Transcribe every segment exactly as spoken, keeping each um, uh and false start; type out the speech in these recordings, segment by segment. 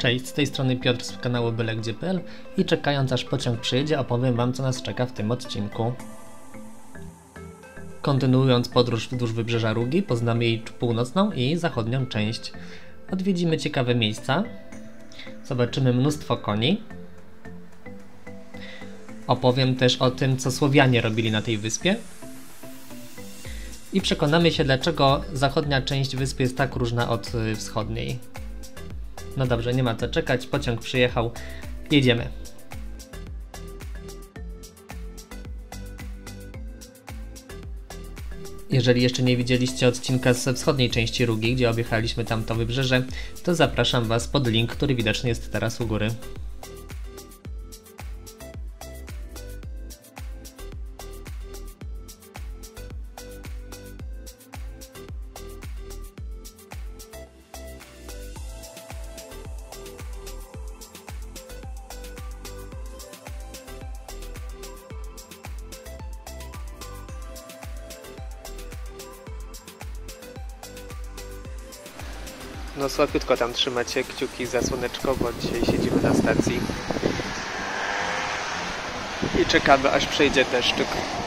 Cześć, z tej strony Piotr z kanału bylegdzie kropka p l i czekając aż pociąg przyjedzie, opowiem wam, co nas czeka w tym odcinku. Kontynuując podróż wzdłuż wybrzeża Rugi, poznamy jej północną i zachodnią część. Odwiedzimy ciekawe miejsca, zobaczymy mnóstwo koni. Opowiem też o tym, co Słowianie robili na tej wyspie. I przekonamy się, dlaczego zachodnia część wyspy jest tak różna od wschodniej. No dobrze, nie ma co czekać, pociąg przyjechał, jedziemy. Jeżeli jeszcze nie widzieliście odcinka ze wschodniej części Rugi, gdzie objechaliśmy tamto wybrzeże, to zapraszam was pod link, który widoczny jest teraz u góry. No słabiutko tam trzymacie kciuki za słoneczko, bo dzisiaj siedzimy na stacji i czekamy, aż przejdzie deszczyk.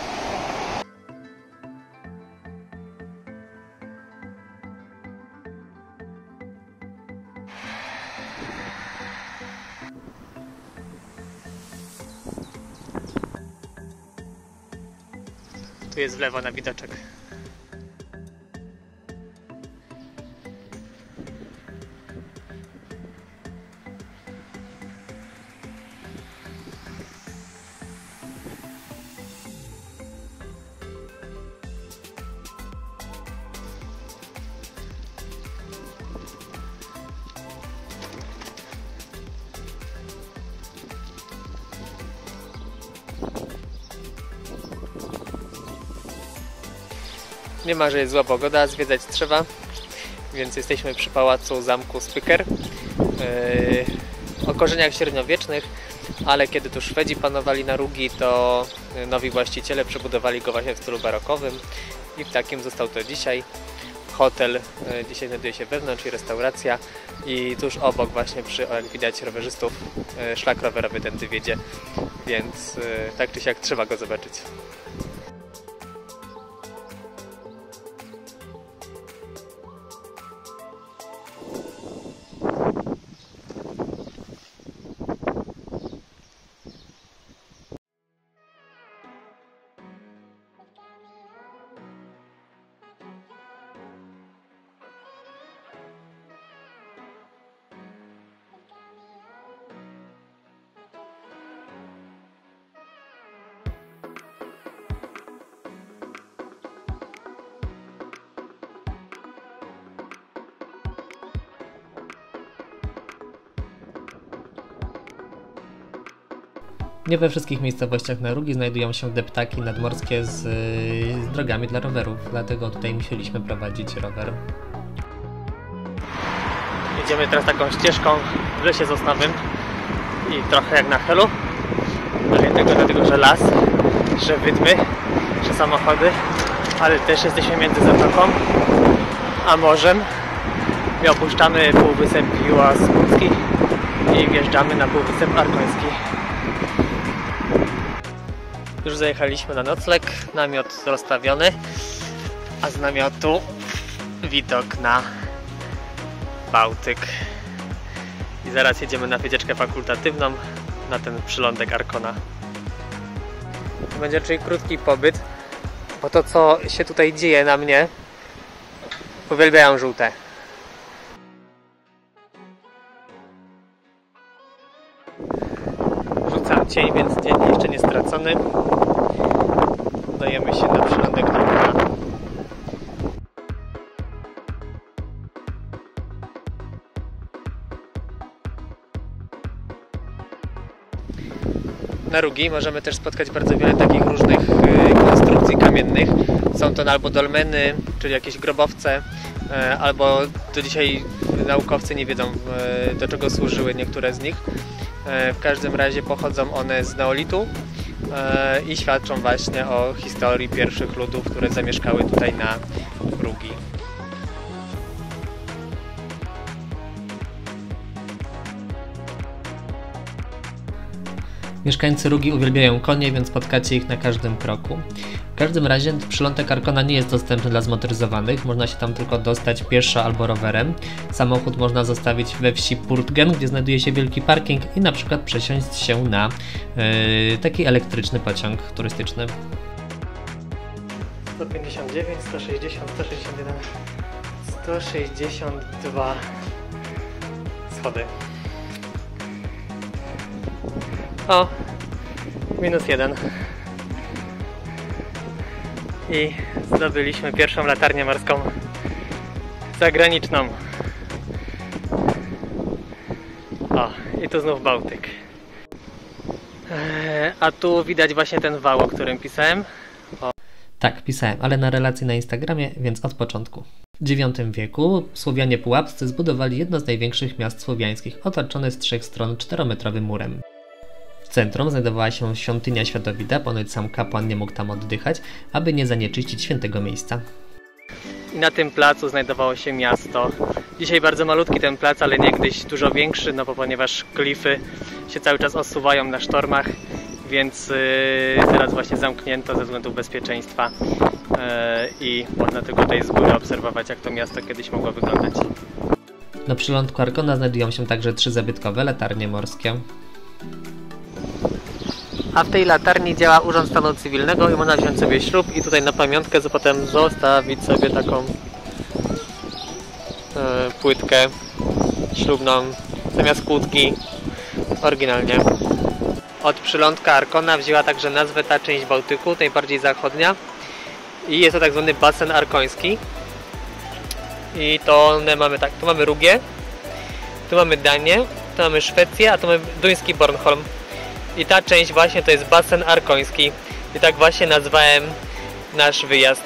Tu jest w lewo na widoczek. Nie ma, że jest zła pogoda, zwiedzać trzeba, więc jesteśmy przy pałacu zamku Spyker yy, o korzeniach średniowiecznych, ale kiedy tu Szwedzi panowali na Rugi, to nowi właściciele przebudowali go właśnie w stylu barokowym i w takim został to dzisiaj. Hotel yy, dzisiaj znajduje się wewnątrz i restauracja i tuż obok właśnie przy, jak widać, rowerzystów yy, szlak rowerowy tędy wiedzie, więc yy, tak czy siak trzeba go zobaczyć. Nie we wszystkich miejscowościach na Rugi znajdują się deptaki nadmorskie z, z drogami dla rowerów, dlatego tutaj musieliśmy prowadzić rower. Jedziemy teraz taką ścieżką w lesie sosnowym i trochę jak na helu. Dlatego, dlatego że las, że wydmy, że samochody, ale też jesteśmy między zatoką a morzem i opuszczamy półwysep Piła-Smucki i wjeżdżamy na półwysep Arkoński. Już zajechaliśmy na nocleg, namiot rozstawiony, a z namiotu widok na Bałtyk. I zaraz jedziemy na wycieczkę fakultatywną na ten przylądek Arkona. To będzie raczej krótki pobyt, bo to, co się tutaj dzieje na mnie, uwielbiają żółte. Rzucam cień, więc dzień jeszcze nie stracony. Udajemy się na przylądek Arkona. Na Rugi możemy też spotkać bardzo wiele takich różnych konstrukcji kamiennych. Są to albo dolmeny, czyli jakieś grobowce, albo do dzisiaj naukowcy nie wiedzą, do czego służyły niektóre z nich. W każdym razie pochodzą one z neolitu i świadczą właśnie o historii pierwszych ludów, które zamieszkały tutaj na Rugi. Mieszkańcy Rugi uwielbiają konie, więc spotkacie ich na każdym kroku. W każdym razie przylądek Arkona nie jest dostępny dla zmotoryzowanych, można się tam tylko dostać pieszo albo rowerem. Samochód można zostawić we wsi Purtgen, gdzie znajduje się wielki parking i na przykład przesiąść się na yy, taki elektryczny pociąg turystyczny. sto pięćdziesiąt dziewięć, sto sześćdziesiąt, sto sześćdziesiąt jeden, sto sześćdziesiąt dwa schody. O, minus jeden. I zdobyliśmy pierwszą latarnię morską zagraniczną. O, i tu znów Bałtyk. Eee, a tu widać właśnie ten wał, o którym pisałem. O. Tak, pisałem, ale na relacji na Instagramie, więc od początku. W dziewiątym wieku Słowianie Pułapscy zbudowali jedno z największych miast słowiańskich, otoczone z trzech stron czterometrowym murem. W centrum znajdowała się świątynia Światowida, ponoć sam kapłan nie mógł tam oddychać, aby nie zanieczyścić świętego miejsca. I na tym placu znajdowało się miasto. Dzisiaj bardzo malutki ten plac, ale niegdyś dużo większy, no bo ponieważ klify się cały czas osuwają na sztormach, więc yy, teraz właśnie zamknięto ze względów bezpieczeństwa yy, i można tylko tutaj z góry obserwować, jak to miasto kiedyś mogło wyglądać. Na przylądku Arkona znajdują się także trzy zabytkowe latarnie morskie. A w tej latarni działa Urząd Stanu Cywilnego i można wziąć sobie ślub i tutaj na pamiątkę to potem zostawić sobie taką yy, płytkę ślubną zamiast kłódki. Oryginalnie. Od przylądka Arkona wzięła także nazwę ta część Bałtyku, najbardziej zachodnia. I jest to tak zwany basen arkoński. I to one mamy tak, tu mamy Rugię, tu mamy Danię, tu mamy Szwecję, a tu mamy duński Bornholm. I ta część właśnie to jest basen arkoński. I tak właśnie nazwałem nasz wyjazd.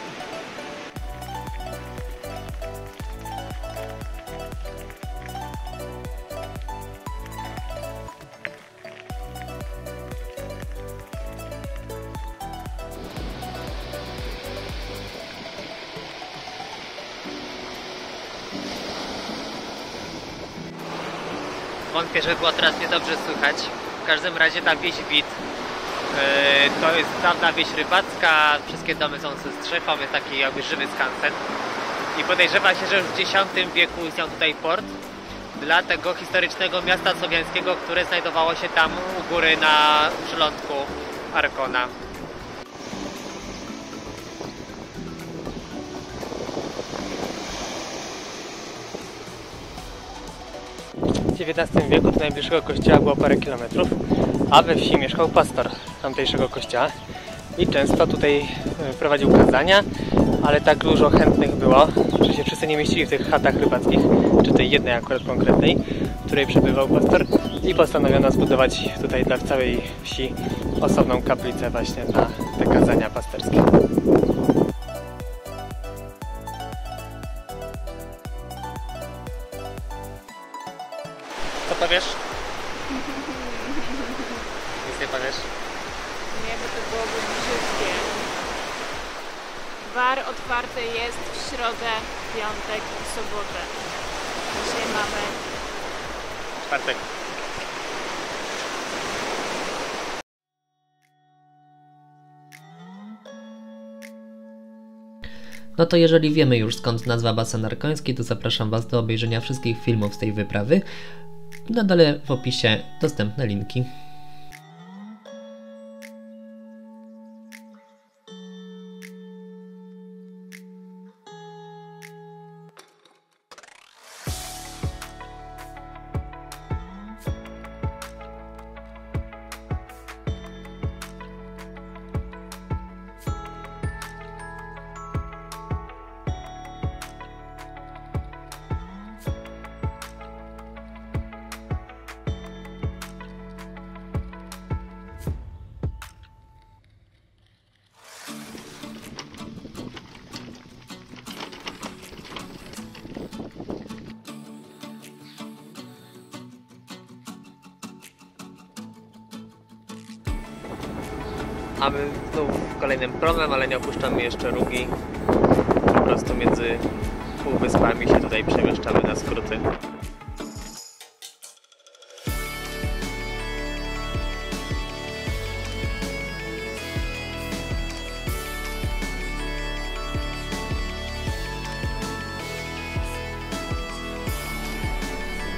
Wątpię, żeby było teraz mnie dobrze słychać. W każdym razie ta wieś Wit yy, to jest dawna wieś rybacka, wszystkie domy są ze strzechą, jest taki jakby żywy skansen. I podejrzewa się, że już w dziesiątym wieku istniał tutaj port dla tego historycznego miasta słowiańskiego, które znajdowało się tam u góry na przylądku Arkona. W dziewiętnastym wieku do najbliższego kościoła było parę kilometrów, a we wsi mieszkał pastor tamtejszego kościoła i często tutaj prowadził kazania, ale tak dużo chętnych było, że się wszyscy nie mieścili w tych chatach rybackich, czy tej jednej akurat konkretnej, w której przebywał pastor, i postanowiono zbudować tutaj dla całej wsi osobną kaplicę właśnie na te kazania pasterskie. Co powiesz? Nic nie powiesz? Nie, bo to byłoby brzydkie. Bar otwarty jest w środę, piątek i sobotę. Dzisiaj mamy Czwartek. No to jeżeli wiemy już skąd nazwa basen arkoński, to zapraszam Was do obejrzenia wszystkich filmów z tej wyprawy. Na dole w opisie dostępne linki. Mamy znów kolejnym promem, ale nie opuszczamy jeszcze Rugi. Po prostu między półwyspami się tutaj przemieszczamy na skróty.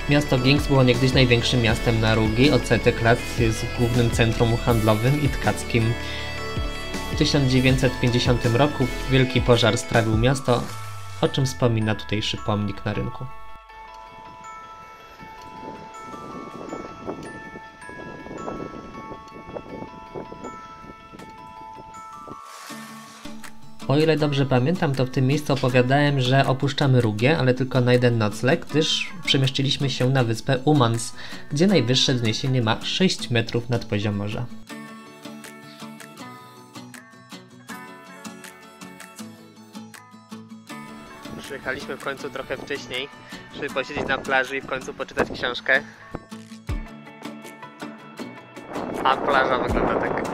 Miasto Gięks było niegdyś największym miastem na Rugi. Od setek lat jest głównym centrum handlowym i tkackim. W tysiąc dziewięćset pięćdziesiątym roku wielki pożar strawił miasto, o czym wspomina tutejszy pomnik na rynku. O ile dobrze pamiętam, to w tym miejscu opowiadałem, że opuszczamy Rugię, ale tylko na jeden nocleg, gdyż przemieszczyliśmy się na wyspę Umans, gdzie najwyższe wzniesienie ma sześć metrów nad poziom morza. Przyjechaliśmy w końcu trochę wcześniej, żeby posiedzieć na plaży i w końcu poczytać książkę. A plaża wygląda tak.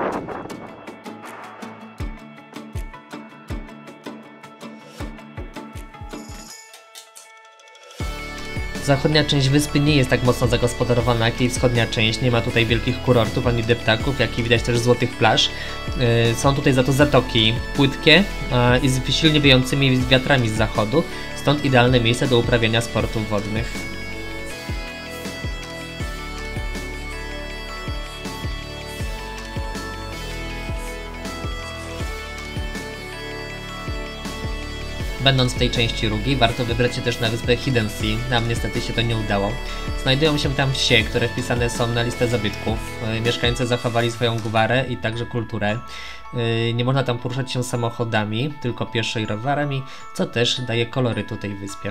Zachodnia część wyspy nie jest tak mocno zagospodarowana jak jej wschodnia część. Nie ma tutaj wielkich kurortów ani deptaków, jak i widać też złotych plaż. Yy, są tutaj za to zatoki płytkie yy, i z silnie wiejącymi wiatrami z zachodu, stąd idealne miejsce do uprawiania sportów wodnych. Będąc w tej części Rugi, warto wybrać się też na wyspę Hidden Sea. Nam niestety się to nie udało. Znajdują się tam wsie, które wpisane są na listę zabytków. Mieszkańcy zachowali swoją gwarę i także kulturę. Nie można tam poruszać się samochodami, tylko pieszo i rowerami, co też daje kolorytu tej wyspie.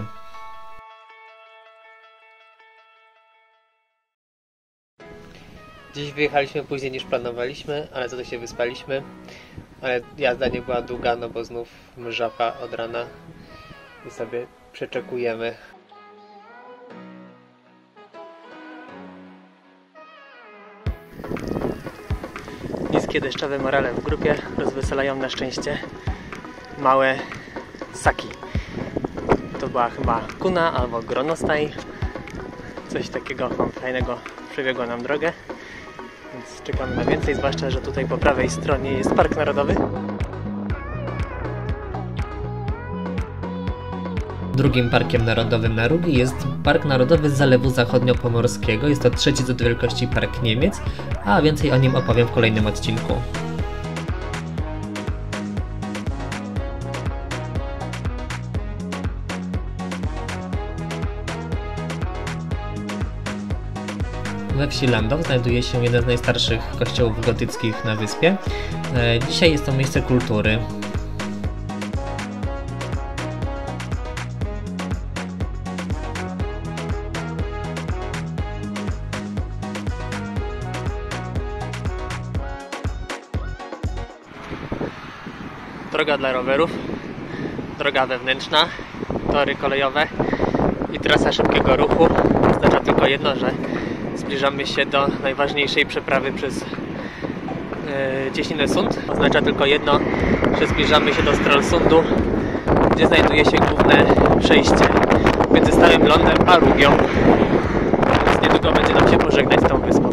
Dziś wyjechaliśmy później niż planowaliśmy, ale za to się wyspaliśmy. Ale jazda nie była długa, no bo znów mrzawka od rana i sobie przeczekujemy. Niskie deszczowe morale w grupie rozweselają na szczęście małe ssaki. To była chyba kuna albo gronostaj. Coś takiego fajnego przebiegło nam drogę. Więc czekamy na więcej, zwłaszcza że tutaj po prawej stronie jest Park Narodowy. Drugim parkiem narodowym na Rugi jest Park Narodowy Zalewu Zachodnio-Pomorskiego. Jest to trzeci co do wielkości park Niemiec, a więcej o nim opowiem w kolejnym odcinku. We wsi Landow znajduje się jeden z najstarszych kościołów gotyckich na wyspie. Dzisiaj jest to miejsce kultury. Droga dla rowerów, droga wewnętrzna, tory kolejowe i trasa szybkiego ruchu. Oznacza tylko jedno, że zbliżamy się do najważniejszej przeprawy przez yy, Cieśninę Sund. Oznacza tylko jedno, że zbliżamy się do Stralsundu, gdzie znajduje się główne przejście między Starym Lądem a Rugią. Więc niedługo będzie nam się pożegnać z tą wyspą.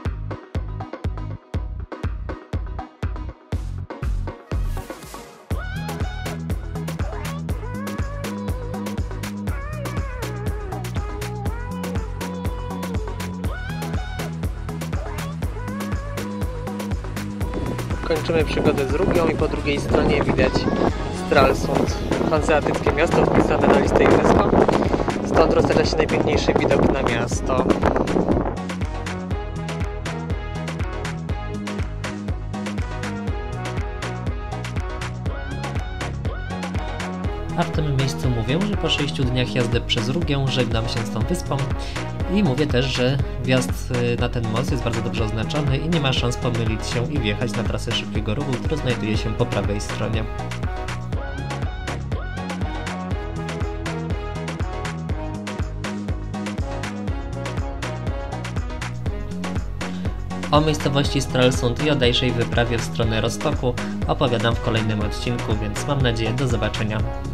Kończymy przygodę z Rugią i po drugiej stronie widać Stralsund, hanzeatyckie miasto wpisane na listę UNESCO. Stąd roztacza się najpiękniejszy widok na miasto. A w tym miejscu mówię, że po sześciu dniach jazdy przez Rugię żegnam się z tą wyspą i mówię też, że wjazd na ten most jest bardzo dobrze oznaczony i nie ma szans pomylić się i wjechać na trasę szybkiego ruchu, która znajduje się po prawej stronie. O miejscowości Stralsund i o dalszej wyprawie w stronę Rostoku opowiadam w kolejnym odcinku, więc mam nadzieję do zobaczenia.